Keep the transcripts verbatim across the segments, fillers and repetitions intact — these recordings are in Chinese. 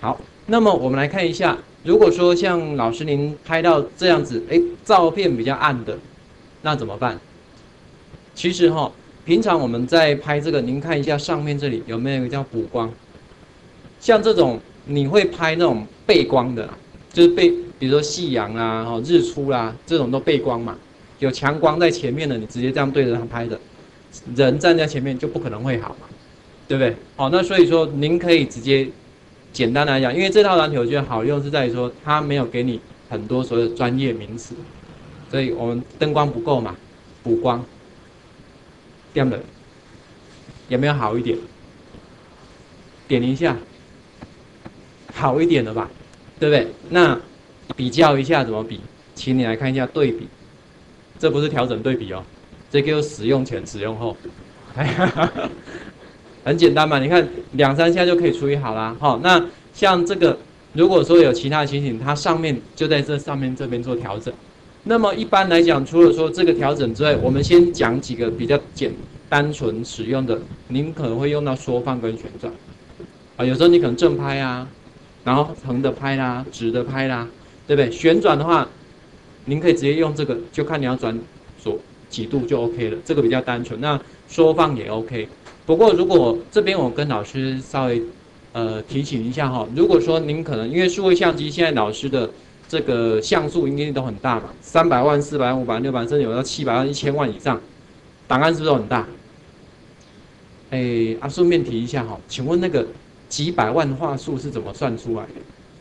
好，那么我们来看一下，如果说像老师您拍到这样子，哎，照片比较暗的，那怎么办？其实哈，平常我们在拍这个，您看一下上面这里有没有一个叫补光？像这种你会拍那种背光的，就是背，比如说夕阳啊、哈日出啦、啊，这种都背光嘛。有强光在前面的，你直接这样对着它拍的，人站在前面就不可能会好嘛，对不对？好，那所以说您可以直接简单来讲，因为这套软体我觉得好用是在于说它没有给你很多所谓的专业名词，所以我们灯光不够嘛，补光，这样的有没有好一点？点一下。好一点了吧，对不对？那比较一下怎么比？请你来看一下对比，这不是调整对比哦，这个使用前、使用后，很简单嘛。你看两三下就可以处理好啦。好，那像这个，如果说有其他的情形，它上面就在这上面这边做调整。那么一般来讲，除了说这个调整之外，我们先讲几个比较简单纯使用的，您可能会用到缩放跟旋转啊，有时候你可能正拍啊。然后横的拍啦，直的拍啦，对不对？旋转的话，您可以直接用这个，就看你要转左几度就 OK 了，这个比较单纯。那缩放也 OK。不过如果这边我跟老师稍微呃提醒一下哈，如果说您可能因为数位相机现在老师的这个像素应该都很大嘛，三百万、四百万、五百万、六百万，甚至有到七百万、一千万以上，档案是不是都很大？哎啊，顺便提一下哈，请问那个。几百万画素是怎么算出来的？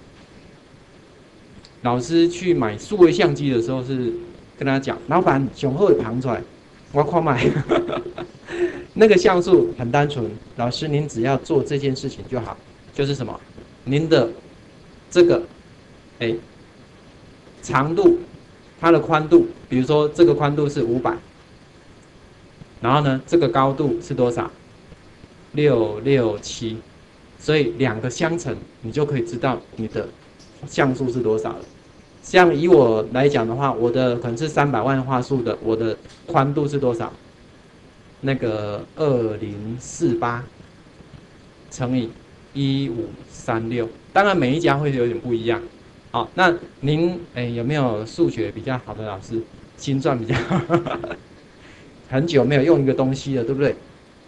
老师去买数位相机的时候是跟他讲，老板雄厚的旁出来，我快买。那个像素很单纯，老师您只要做这件事情就好，就是什么？您的这个哎长度，它的宽度，比如说这个宽度是五百，然后呢这个高度是多少？六六七。所以两个相乘，你就可以知道你的像素是多少了。像以我来讲的话，我的可能是三百万画素的，我的宽度是多少？那个二零四八乘以一五三六，当然每一家会有点不一样。好，那您哎有没有数学比较好的老师？心算比较好，很久没有用一个东西了，对不对？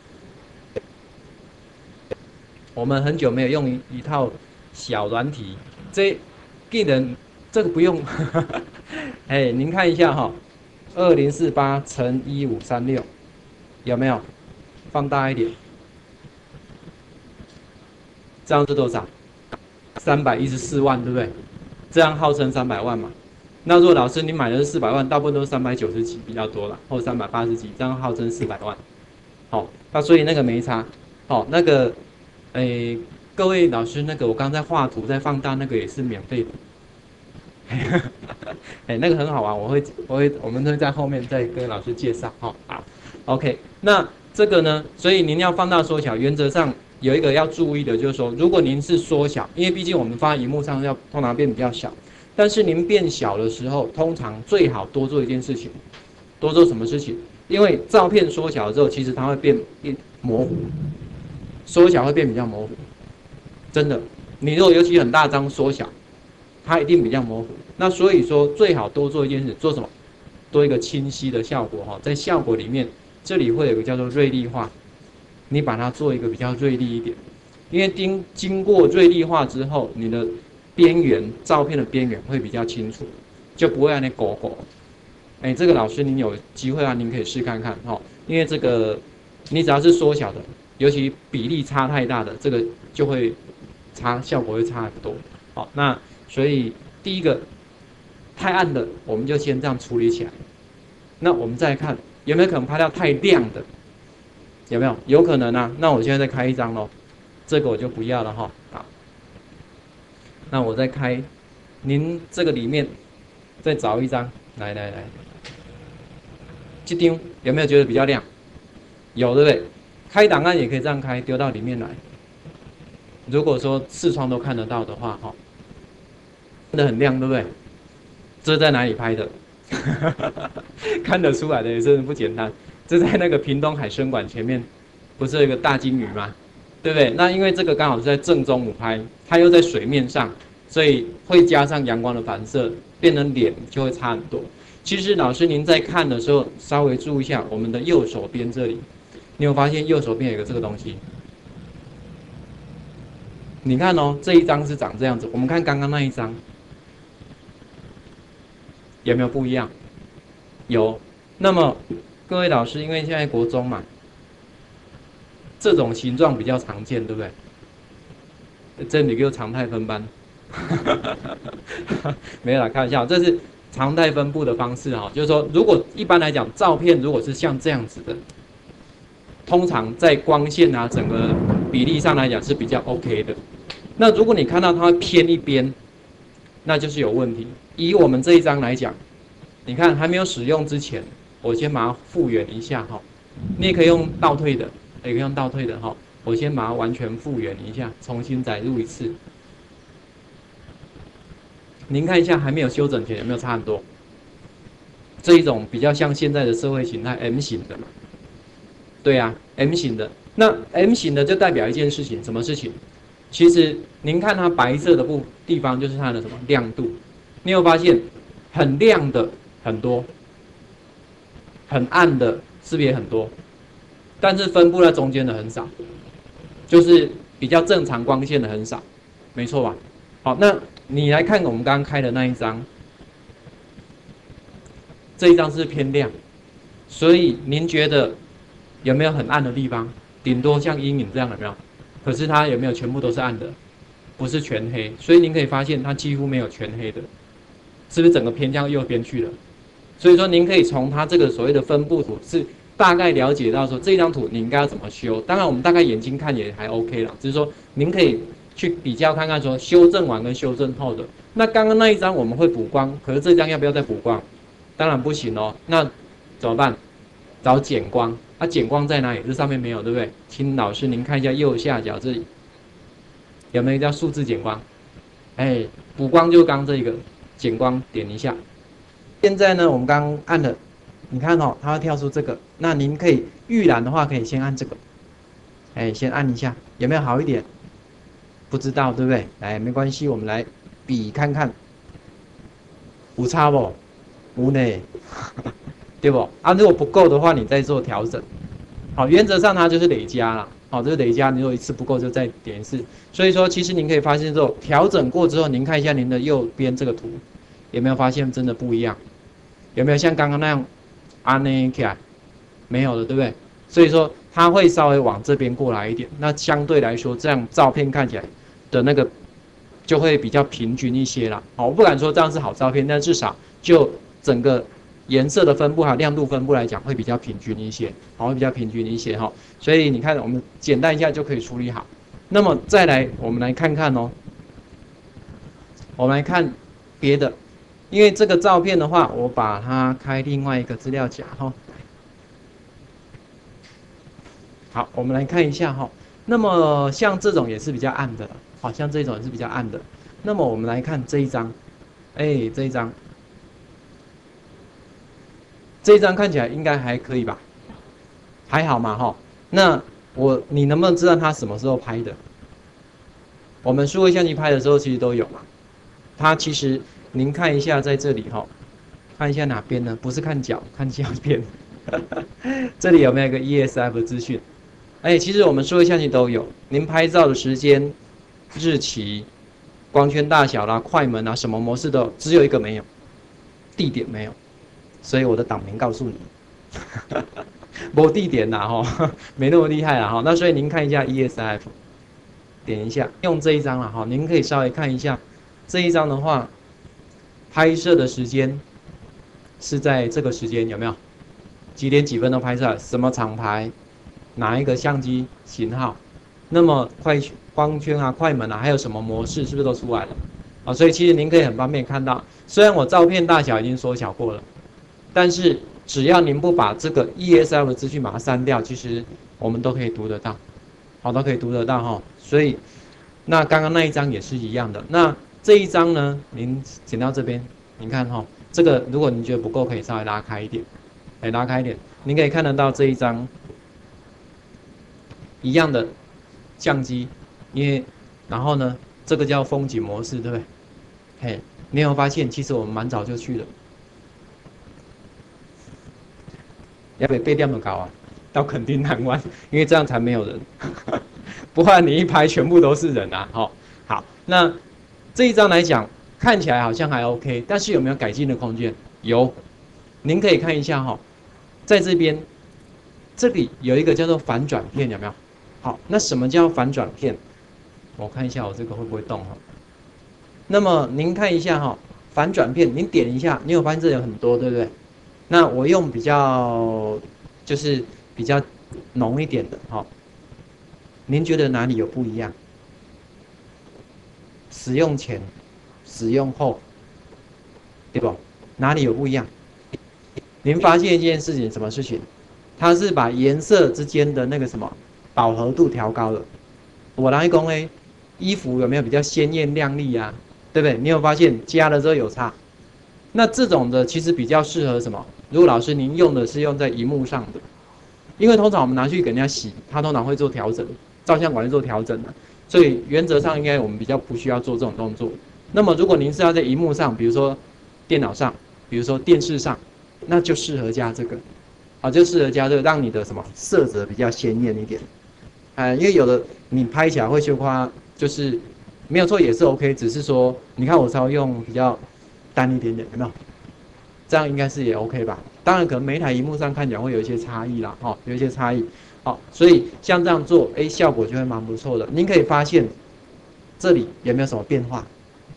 我们很久没有用 一, 一套小软体，这技能这个不用，哎，您看一下哈、哦，二零四八乘一五三六，有没有？放大一点，这样是多少？三百一十四万，对不对？这样号称三百万嘛。那如果老师你买的是四百万，大部分都是三百九十几比较多啦，或三百八十几，这样号称四百万。好、哦，那所以那个没差。好、哦，那个。哎，各位老师，那个我刚在画图，在放大，那个也是免费的。哎，那个很好玩，我会，我会，我们会在后面再跟老师介绍。哈、哦，好 ，OK。那这个呢，所以您要放大缩小，原则上有一个要注意的，就是说，如果您是缩小，因为毕竟我们放在荧幕上要通常变比较小，但是您变小的时候，通常最好多做一件事情，多做什么事情？因为照片缩小之后，其实它会变变模糊。缩小会变比较模糊，真的。你如果尤其很大张缩小，它一定比较模糊。那所以说最好多做一件事，做什么？多一个清晰的效果哈，在效果里面，这里会有一个叫做锐利化，你把它做一个比较锐利一点，因为经经过锐利化之后，你的边缘照片的边缘会比较清楚，就不会让那狗狗。哎，这个老师您有机会啊，您可以试看看哈，因为这个你只要是缩小的。尤其比例差太大的，这个就会差，效果会差很多。好，那所以第一个太暗的，我们就先这样处理起来。那我们再来看有没有可能拍到太亮的，有没有？有可能啊。那我现在再开一张咯，这个我就不要了哈。好，那我再开，您这个里面再找一张，来来来，这张有没有觉得比较亮？有，对不对？开档案也可以这样开，丢到里面来。如果说视窗都看得到的话，哈，真的很亮，对不对？这在哪里拍的？看得出来的也真的不简单。这在那个屏东海参馆前面，不是有一个大金鱼吗？ 对不对？那因为这个刚好是在正中午拍，它又在水面上，所以会加上阳光的反射，变成脸就会差很多。其实老师您在看的时候，稍微注意一下我们的右手边这里，你有发现右手边有个这个东西？你看哦，这一张是长这样子，我们看刚刚那一张，有没有不一样？有。那么各位老师，因为现在国中嘛，这种形状比较常见，对不对？这里又常态分班，没有啦，开玩笑，这是常态分布的方式哈，就是说，如果一般来讲，照片如果是像这样子的，通常在光线啊整个比例上来讲是比较 OK 的。那如果你看到它偏一边，那就是有问题。以我们这一张来讲，你看还没有使用之前，我先把它复原一下哈。你也可以用倒退的，也可以用倒退的哈。我先把它完全复原一下，重新载入一次。您看一下，还没有修整前有没有差很多？这一种比较像现在的社会形态 M 型的嘛？对啊 ，M 型的。那 M 型的就代表一件事情，什么事情？其实您看它白色的部地方就是它的什么亮度，你有发现很亮的很多，很暗的是不是也很多？但是分布在中间的很少，就是比较正常光线的很少，没错吧？好，那你来看我们刚刚开的那一张，这一张是偏亮，所以您觉得有没有很暗的地方？顶多像阴影这样有没有？可是它有没有全部都是暗的？不是全黑，所以您可以发现它几乎没有全黑的，是不是整个偏向右边去了？所以说您可以从它这个所谓的分布图是大概了解到说这张图你应该要怎么修。当然我们大概眼睛看也还 OK 啦，只是说您可以去比较看看说修正完跟修正后的。那刚刚那一张我们会补光，可是这张要不要再补光？当然不行哦。那怎么办？找减光。它、啊、减光在哪里？这上面没有，对不对？请老师您看一下右下角这里有没有叫数字减光？哎，补光就刚这一个减光，点一下。现在呢，我们刚按了，你看哦，它会跳出这个。那您可以预览的话，可以先按这个，哎，先按一下，有没有好一点？不知道，对不对？来，没关系，我们来比看看，有差不？有呢。对不？啊，如果不够的话，你再做调整。好，原则上它就是累加啦。好，这个累加，你如果一次不够就再点一次。所以说，其实您可以发现之后，调整过之后，您看一下您的右边这个图，有没有发现真的不一样？有没有像刚刚那样安呢起来？没有了，对不对？所以说它会稍微往这边过来一点。那相对来说，这样照片看起来的那个就会比较平均一些啦。好，我不敢说这样是好照片，但至少就整个颜色的分布还有亮度分布来讲，会比较平均一些，好，会比较平均一些哈。所以你看，我们简单一下就可以处理好。那么再来，我们来看看哦，我们来看别的，因为这个照片的话，我把它开另外一个资料夹哈。好，我们来看一下哈。那么像这种也是比较暗的，好像这种也是比较暗的。那么我们来看这一张，哎，这一张。这一张看起来应该还可以吧，还好嘛哈。那我你能不能知道它什么时候拍的？我们数位相机拍的时候其实都有嘛。它其实您看一下在这里哈，看一下哪边呢？不是看脚，看相片。这里有没有一个 E S F 的资讯？哎，其实我们数位相机都有。您拍照的时间、日期、光圈大小啦、快门啊，什么模式都有，只有一个没有，地点没有。所以我的党名告诉你，没地点啦哈，没那么厉害啦哈。那所以您看一下 E S F， 点一下，用这一张啦哈，您可以稍微看一下这一张的话，拍摄的时间是在这个时间有没有？几点几分都拍摄？什么厂牌？哪一个相机型号？那么快光圈啊、快门啊，还有什么模式，是不是都出来了？啊，所以其实您可以很方便看到，虽然我照片大小已经缩小过了。但是只要您不把这个 E S F 的资讯把它删掉，其实我们都可以读得到，好，都可以读得到哈。所以那刚刚那一张也是一样的。那这一张呢，您剪到这边，您看哈，这个如果您觉得不够，可以稍微拉开一点，哎，拉开一点，您可以看得到这一张一样的相机，因为然后呢，这个叫风景模式，对不对？嘿，你有没有发现，其实我们蛮早就去了，要不背这么高啊？到垦丁南湾，因为这样才没有人，不然你一排全部都是人啊！好，好，那这一张来讲，看起来好像还 OK， 但是有没有改进的空间？有，您可以看一下哈，在这边，这里有一个叫做反转片，有没有？好，那什么叫反转片？我看一下我这个会不会动哈？那么您看一下哈，反转片，您点一下，你有发现这有很多，对不对？那我用比较就是比较浓一点的哈，您觉得哪里有不一样？使用前、使用后，对不？哪里有不一样？您发现一件事情，什么事情？它是把颜色之间的那个什么饱和度调高了。我来讲呢，衣服有没有比较鲜艳亮丽啊？对不对？你有发现加了之后有差？那这种的其实比较适合什么？如果老师您用的是用在荧幕上的，因为通常我们拿去给人家洗，它通常会做调整，照相馆会做调整的，所以原则上应该我们比较不需要做这种动作。那么如果您是要在荧幕上，比如说电脑上，比如说电视上，那就适合加这个，啊，就适合加这个，让你的什么色泽比较鲜艳一点。呃，因为有的你拍起来会羞夸，就是没有错也是 OK， 只是说你看我稍微用比较淡一点点，有没有？这样应该是也 OK 吧？当然可能每一台荧幕上看起来会有一些差异啦，哦，有一些差异，好，所以像这样做，哎，效果就会蛮不错的。您可以发现这里有没有什么变化？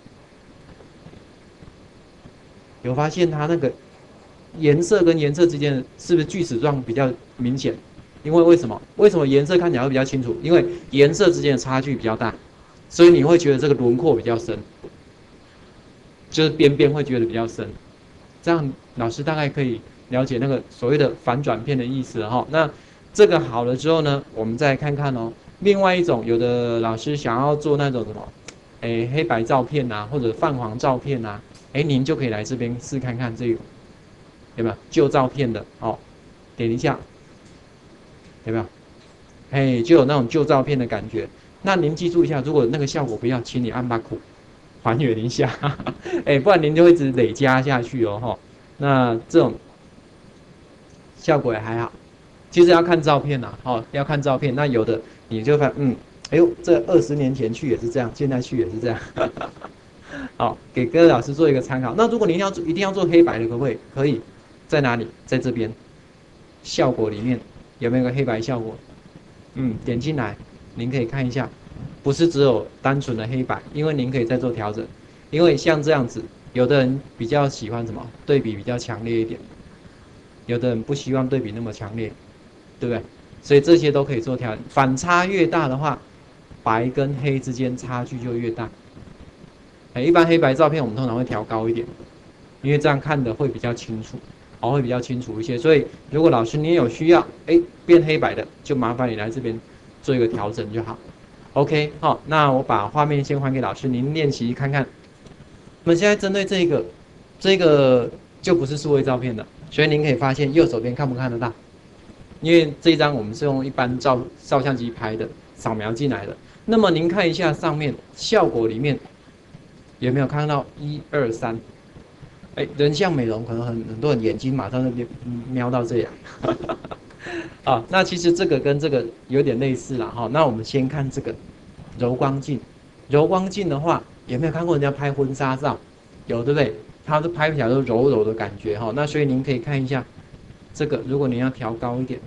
有发现它那个颜色跟颜色之间是不是锯齿状比较明显？因为为什么？为什么颜色看起来会比较清楚？因为颜色之间的差距比较大，所以你会觉得这个轮廓比较深，就是边边会觉得比较深。这样老师大概可以了解那个所谓的反转片的意思了哈。那这个好了之后呢，我们再来看看哦。另外一种，有的老师想要做那种什么，哎，黑白照片啊，或者泛黄照片啊，哎，您就可以来这边试看看这个，有没有旧照片的？哦，点一下，有没有？哎，就有那种旧照片的感觉。那您记住一下，如果那个效果不要，请你按把苦还原一下，哎，不然您就会一直累加下去哦，哈。那这种效果也还好，其实要看照片呐，哦，要看照片。那有的你就发现，嗯，哎呦，这二十年前去也是这样，现在去也是这样。好，给各位老师做一个参考。那如果您要一定要做黑白的，可不可以？可以，在哪里？在这边，效果里面有没有个黑白效果？嗯，点进来，您可以看一下，不是只有单纯的黑白，因为您可以再做调整。因为像这样子，有的人比较喜欢什么？对比比较强烈一点，有的人不希望对比那么强烈，对不对？所以这些都可以做调整。反差越大的话，白跟黑之间差距就越大。哎，一般黑白照片我们通常会调高一点，因为这样看的会比较清楚，哦，会比较清楚一些。所以如果老师你有需要，哎，变黑白的，就麻烦你来这边做一个调整就好。OK， 好，那我把画面先还给老师，您练习看看。我们现在针对这个，这个就不是数位照片的，所以您可以发现右手边看不看得到？因为这一张我们是用一般照照相机拍的，扫描进来的。那么您看一下上面效果里面有没有看到一二三？哎，人像美容可能很很多人眼睛马上就瞄到这样。啊，那其实这个跟这个有点类似啦哈。那我们先看这个柔光镜，柔光镜的话，有没有看过人家拍婚纱照？有，对不对？它都拍起来都柔柔的感觉哈。那所以您可以看一下这个，如果您要调高一点，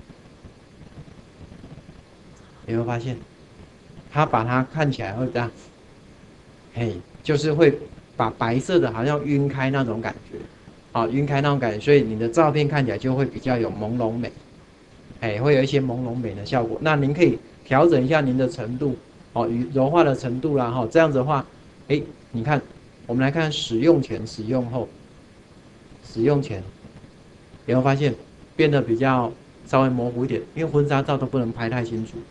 有没有发现它把它看起来会这样？嘿，就是会把白色的好像晕开那种感觉，啊，晕开那种感觉，所以你的照片看起来就会比较有朦胧美。哎，会有一些朦胧美的效果。那您可以调整一下您的程度，哦，与柔化的程度啦，哈、哦，这样子的话，哎，你看，我们来看使用前、使用后，使用前，有没有发现变得比较稍微模糊一点？因为婚纱照都不能拍太清楚。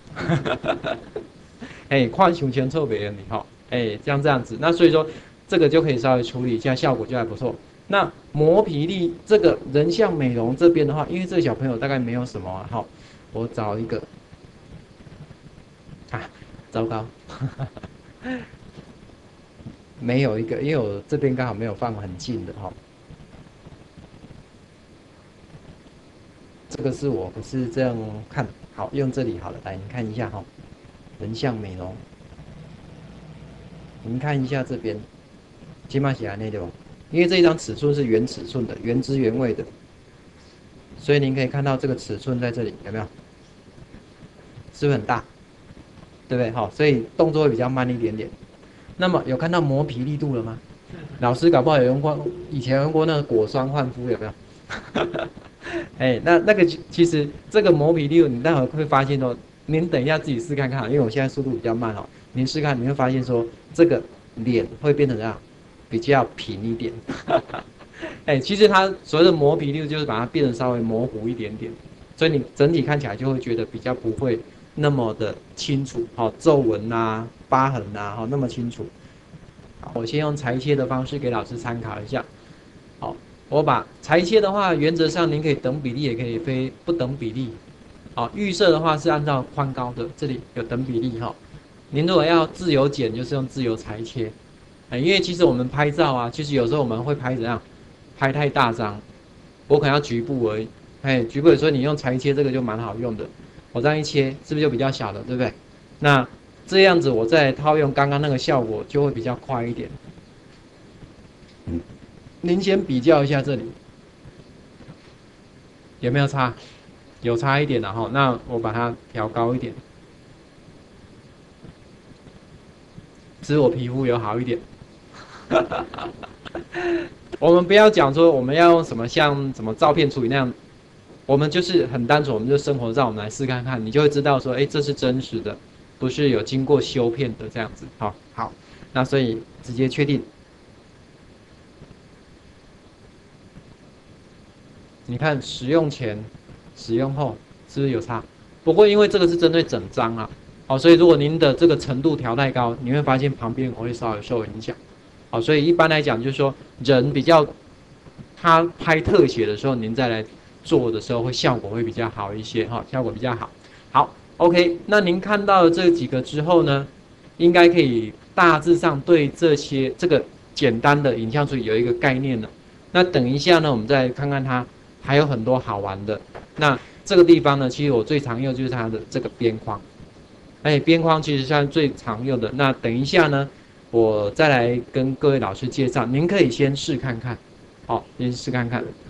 哎，看胸前侧别人你哈，哎，像这样子，那所以说这个就可以稍微处理一下，效果就还不错。那磨皮粒这个人像美容这边的话，因为这个小朋友大概没有什么哈、啊，我找一个啊，糟糕，没有一个，因为我这边刚好没有放很近的哈、哦。这个是我不是这样看，好，用这里好了，来，你看一下哈、哦，人像美容，您看一下这边，起码写那对吧？因为这一张尺寸是原尺寸的，原汁原味的，所以您可以看到这个尺寸在这里有没有？是不是很大？对不对？好，所以动作会比较慢一点点。那么有看到磨皮力度了吗？老师搞不好有用过，以前用过那个果酸焕肤有没有？哎，那那个其实这个磨皮力度，你待会会发现哦。您等一下自己试看看，因为我现在速度比较慢哦。您试看，你会发现说这个脸会变成这样，比较平一点。哎，其实它所谓的磨皮力度就是把它变得稍微模糊一点点，所以你整体看起来就会觉得比较不会那么的清楚，好、哦、皱纹啊、疤痕啊，好、哦、那么清楚。好，我先用裁切的方式给老师参考一下。好，我把裁切的话，原则上您可以等比例，也可以非不等比例。好，预设的话是按照宽高的，这里有等比例哈、哦。您如果要自由剪，就是用自由裁切。哎，因为其实我们拍照啊，其实有时候我们会拍怎样？拍太大张，我可能要局部而已。哎，局部有时候你用裁切这个就蛮好用的。我这样一切，是不是就比较小了，对不对？那这样子我再套用刚刚那个效果就会比较快一点。嗯，您先比较一下这里有没有差？有差一点的哈。那我把它调高一点，使我皮肤有好一点。我们不要讲说我们要用什么像什么照片处理那样，我们就是很单纯，我们就生活照，我们来试看看，你就会知道说，哎，这是真实的，不是有经过修片的这样子。好，好，那所以直接确定。你看使用前、使用后是不是有差？不过因为这个是针对整张啊，好，所以如果您的这个程度调太高，你会发现旁边会稍微受影响。好，所以一般来讲就是说，人比较他拍特写的时候，您再来做的时候，会效果会比较好一些哈，效果比较好。好 ，OK， 那您看到了这几个之后呢，应该可以大致上对这些这个简单的影像处理有一个概念了。那等一下呢，我们再看看它还有很多好玩的。那这个地方呢，其实我最常用就是它的这个边框，哎，边框其实算最常用的。那等一下呢，我再来跟各位老师介绍，您可以先试看看，好，先试看看。